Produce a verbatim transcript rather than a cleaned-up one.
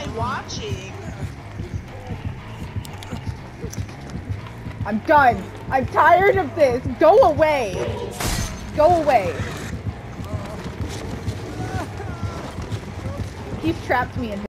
mind watching. I'm done. I'm tired of this. Go away. Go away. He's trapped me in his